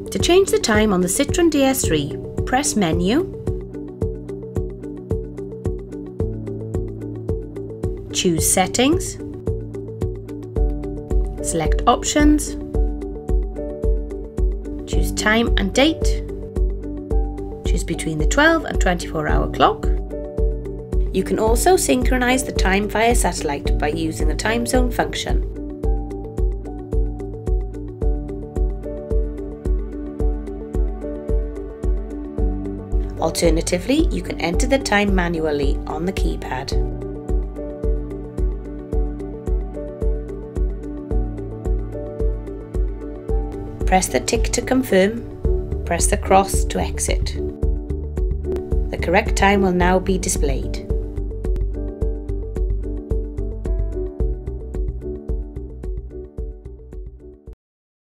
To change the time on the Citroën DS3, press Menu, choose Settings, select Options, choose Time and Date, choose between the 12 and 24-hour clock. You can also synchronise the time via satellite by using the time zone function. Alternatively, you can enter the time manually on the keypad. Press the tick to confirm, press the cross to exit. The correct time will now be displayed.